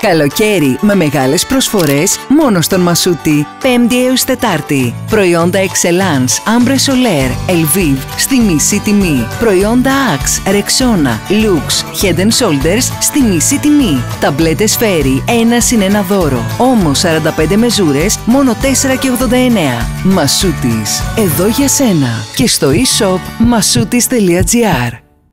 Καλοκαίρι με μεγάλες προσφορές μόνο στον Μασούτη. 5η έως Τετάρτη. Προϊόντα Excellence, Ambre Solaire, Elviv στη μισή τιμή. Προϊόντα Axe, Rexona, Lux, Head and Shoulders στη μισή τιμή. Ταμπλέτες Fairy, 1+1 δώρο. Όμως 45 μεζούρες, μόνο 4,89. Μασούτης, εδώ για σένα. Και στο e-shop masutis.gr.